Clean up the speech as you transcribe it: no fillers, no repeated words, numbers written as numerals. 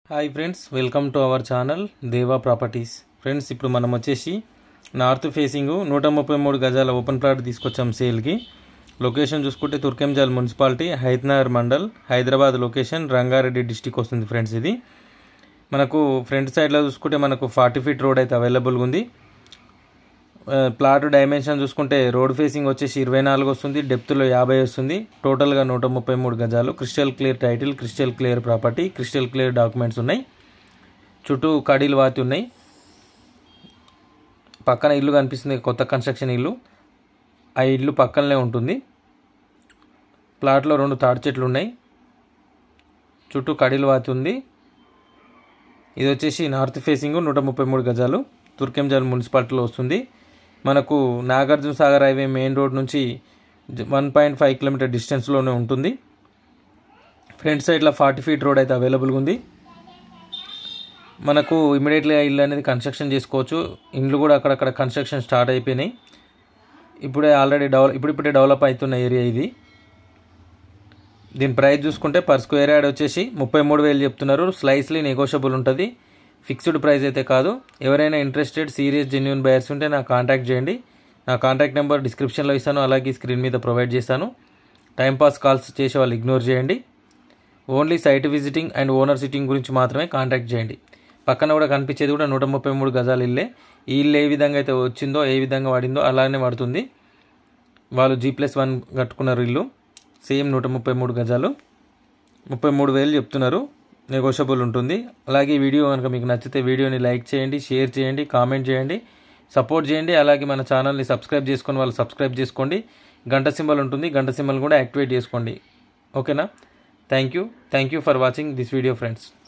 Hi friends, welcome to our channel Deva properties. Friends, ఇప్పుడు మనం వచ్చేసి నార్త్ ఫేసింగ్ 133 గజాల ఓపెన్ ప్లాట్ తీసుకొచ్చాం సేల్కి. లొకేషన్ చూసుకుంటే Turkayamjal municipality, Hayathnagar mandal, Hyderabad location, Rangareddy district వస్తుంది. ఫ్రెండ్స్, ఇది మనకు ఫ్రంట్ సైడ్లో చూసుకుంటే మనకు 40 ఫీట్ రోడ్ అయితే అవైలబుల్గా ఉంది. ప్లాట్ డైమెన్షన్ చూసుకుంటే రోడ్ ఫేసింగ్ వచ్చేసి 24 వస్తుంది, డెప్త్లో 50 వస్తుంది. టోటల్గా 133 గజాలు. Crystal clear title, crystal clear property, crystal clear documents ఉన్నాయి. చుట్టూ కడీలు వాతి ఉన్నాయి. పక్కన ఇల్లు కనిపిస్తుంది, కొత్త కన్స్ట్రక్షన్ ఇల్లు. ఆ ఇల్లు పక్కనే ఉంటుంది. ప్లాట్లో 2 తాడి చెట్లు ఉన్నాయి. చుట్టూ కడీలు వాతి ఉంది. ఇది వచ్చేసి నార్త్ ఫేసింగ్ 133 గజాలు, తుర్కెంజాల్ మున్సిపాలిటీలో వస్తుంది. మనకు Nagarjuna Sagar highway main road నుంచి 1.5 కిలోమీటర్ డిస్టెన్స్లోనే ఉంటుంది. ఫ్రంట్ సైడ్లో 40 ఫీట్ రోడ్ అయితే అవైలబుల్గా ఉంది. మనకు ఇమీడియట్లీ ఇల్లు అనేది కన్స్ట్రక్షన్ చేసుకోవచ్చు. ఇండ్లు కూడా అక్కడక్కడ కన్స్ట్రక్షన్ స్టార్ట్ అయిపోయినాయి. ఆల్రెడీ ఇప్పుడిప్పుడే డెవలప్ అవుతున్న ఏరియా ఇది. దీని ప్రైస్ చూసుకుంటే పర్ స్క్వేర్ యార్డ్ వచ్చేసి 33,000 చెప్తున్నారు. స్లైస్లీ నెగోషియబుల్ ఉంటుంది, ఫిక్స్డ్ ప్రైస్ అయితే కాదు. ఎవరైనా ఇంట్రెస్టెడ్ సీరియస్ జెన్యూన్ బయర్స్ ఉంటే నాకు కాంటాక్ట్ చేయండి. నా కాంటాక్ట్ నెంబర్ డిస్క్రిప్షన్లో ఇస్తాను, అలాగే స్క్రీన్ మీద ప్రొవైడ్ చేస్తాను. టైంపాస్ కాల్స్ చేసే వాళ్ళు ఇగ్నోర్ చేయండి. Only site visiting and owner sitting గురించి మాత్రమే కాంటాక్ట్ చేయండి. పక్కన కూడా కనిపించేది కూడా 133 గజాల ఇల్లే. ఈ ఇల్లు ఏ విధంగా అయితే వచ్చిందో, ఏ విధంగా వాడిందో అలానే పడుతుంది. వాళ్ళు G+1 కట్టుకున్నారు ఇల్లు. సేమ్ 133 గజాలు, 33,000 చెప్తున్నారు. నెగోషియబుల్ ఉంటుంది. అలాగే ఈ వీడియో కనుక మీకు నచ్చితే వీడియోని లైక్ చేయండి, షేర్ చేయండి, కామెంట్ చేయండి, సపోర్ట్ చేయండి. అలాగే మన ఛానల్ని సబ్స్క్రైబ్ చేసుకొని వాళ్ళు సబ్స్క్రైబ్ చేసుకోండి. గంట సింబల్ ఉంటుంది, గంట సింబల్ కూడా యాక్టివేట్ చేసుకోండి. ఓకేనా? Thank you for watching this video friends.